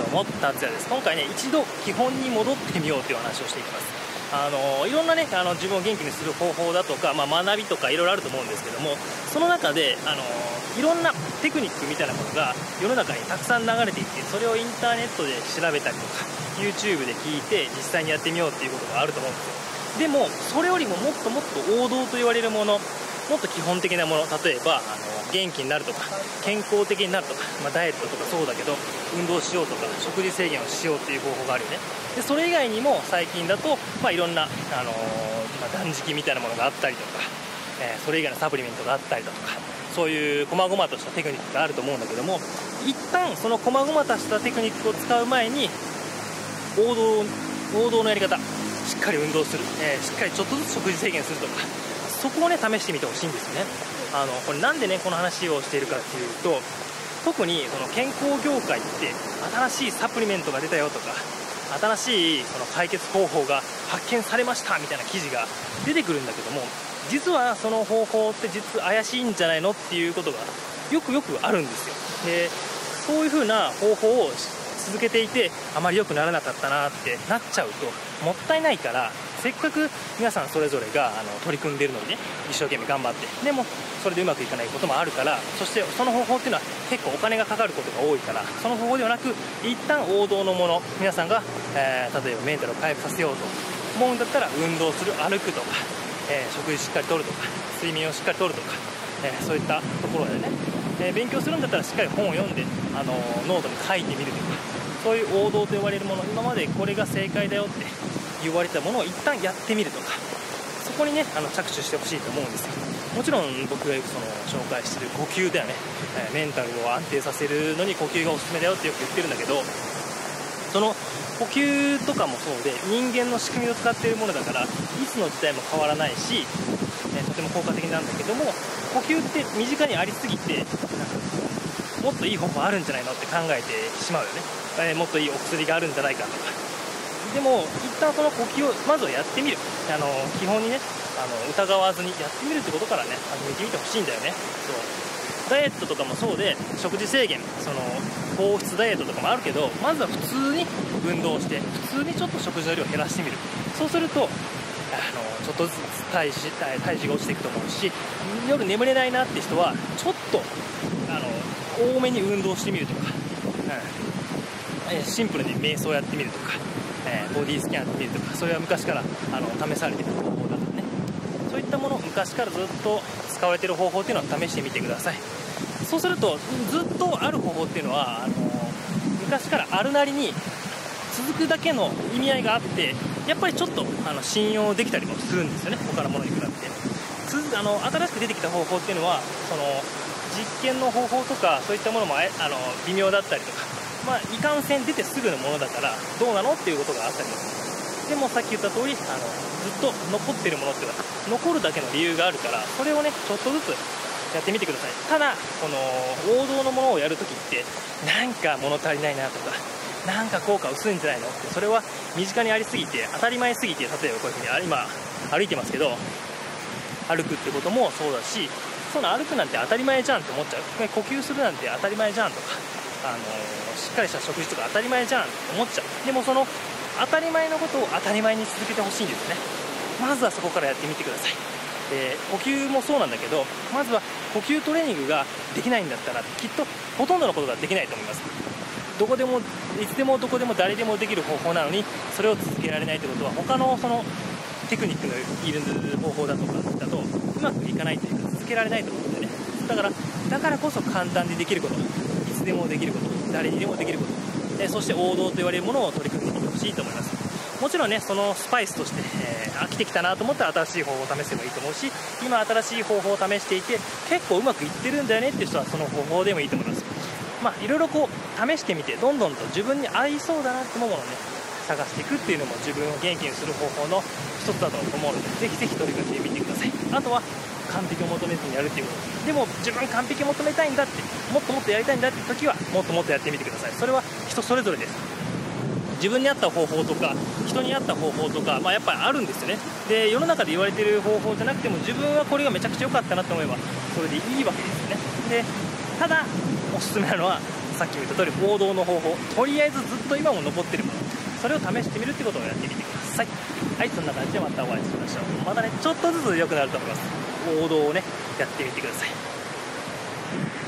どうも、達也です。今回ね、一度基本に戻ってみようという話をしていきます。いろんなね、自分を元気にする方法だとか、学びとかいろいろあると思うんですけども、その中で、いろんなテクニックみたいなものが世の中にたくさん流れていて、それをインターネットで調べたりとか YouTube で聞いて実際にやってみようっていうことがあると思うんですよ。でもそれよりももっともっと王道と言われるもの、もっと基本的なもの、例えば元気になるとか健康的になるとか、ダイエットとかそうだけど運動しようとか食事制限をしようっていう方法があるよね。でそれ以外にも最近だと、いろんな、断食みたいなものがあったりとか、それ以外のサプリメントがあったりだとか、そういう細々としたテクニックがあると思うんだけども、一旦その細々としたテクニックを使う前に王道のやり方、しっかり運動する、しっかりちょっとずつ食事制限するとか、そこをね試してみてほしいんですよね。これなんでねこの話をしているかっていうと、特にその健康業界って新しいサプリメントが出たよとか、新しいその解決方法が発見されましたみたいな記事が出てくるんだけども、実はその方法って怪しいんじゃないのっていうことがよくあるんですよ。でそういう風な方法を続けていてあまり良くならなかったなってなっちゃうともったいないから、せっかく皆さんそれぞれが取り組んでいるのにね、一生懸命頑張って、でもそれでうまくいかないこともあるから、そしてその方法っていうのは結構お金がかかることが多いから、その方法ではなく一旦王道のもの、皆さんが、例えばメンタルを回復させようと思うんだったら運動する、歩くとか、食事しっかりとるとか、睡眠をしっかりとるとか、そういったところでね、勉強するんだったらしっかり本を読んでノートに書いてみるとか、そういう王道と呼ばれるもの、今までこれが正解だよって言われたものを一旦やってみるとか、そこにね着手してほしいと思うんですよ。もちろん僕がよく紹介している呼吸だよね、メンタルを安定させるのに呼吸がおすすめだよってよく言ってるんだけど、その呼吸とかもそうで、人間の仕組みを使っているものだからいつの時代も変わらないし、とても効果的なんだけども、呼吸って身近にありすぎてもっといい方法あるんじゃないのって考えてしまうよね。もっといいお薬があるんじゃないかとか。でも一旦その呼吸をまずはやってみる、基本にね疑わずにやってみるってことからね始めてみてほしいんだよね。そうダイエットとかもそうで、食事制限、糖質ダイエットとかもあるけど、まずは普通に運動して、普通にちょっと食事の量を減らしてみる。そうするとちょっとずつ体重が落ちていくと思うし、夜眠れないなって人はちょっと多めに運動してみるとか、シンプルに瞑想やってみるとか、ボディスキャンやってみるとか、それは昔から試されている方法だからね。そういったもの、昔からずっと使われている方法っていうのを試してみてください。そうするとずっとある方法っていうのは昔からあるなりに続くだけの意味合いがあって、やっぱりちょっと信用できたりもするんですよね、他のものに比べて。新しく出てきた方法っていうのは実験の方法とかそういったものも微妙だったりとか、いかんせん出てすぐのものだからどうなのっていうことがあったりもする。でもさっき言った通りずっと残ってるものっていうのは残るだけの理由があるから、それをねちょっとずつやってみてください。ただこの王道のものをやるときってなんか物足りないなとか、なんか効果薄いんじゃないのって、それは身近にありすぎて当たり前すぎて、例えばこういうふうに今歩いてますけど、歩くってこともそうだし、歩くなんて当たり前じゃんって思っちゃう。呼吸するなんて当たり前じゃんとか、しっかりした食事とか当たり前じゃんって思っちゃう。でもその当たり前のことを当たり前に続けてほしいんですよね。まずはそこからやってみてください。呼吸もそうなんだけど、まずは呼吸トレーニングができないんだったらきっとほとんどのことができないと思います。どこでもいつでもどこでも誰でもできる方法なのに、それを続けられないってことは他のテクニックのいる方法だとうまくいかないというか続けられないと思うんでね。だからこそ簡単にできること、いつでもできること、誰にでもできること、そして王道と言われるものを取り組んでみてほしいと思います。もちろんねそのスパイスとして、飽きてきたなと思ったら新しい方法を試せばいいと思うし、今新しい方法を試していて結構うまくいってるんだよねっていう人はその方法でもいいと思います。いろいろ試してみて、どんどんと自分に合いそうだなって思うものをね探していくっていうのも自分を元気にする方法の一つだと思うので、ぜひぜひ取り組んでみてください。あとは完璧を求めずにやるっていうこと。でも自分完璧を求めたいんだって、もっともっとやりたいんだって時はもっともっとやってみてください。それは人それぞれです。自分に合った方法とか人に合った方法とか、やっぱりあるんですよね。で世の中で言われている方法じゃなくても、自分はこれがめちゃくちゃ良かったなと思えばそれでいいわけですよね。でただおすすめなのはさっきも言った通り王道の方法、とりあえずずっと今も残ってるもの、それを試してみるってことをやってみてください。はい、そんな感じでまたお会いしましょう。またねちょっとずつ良くなると思います。王道をねやってみてください。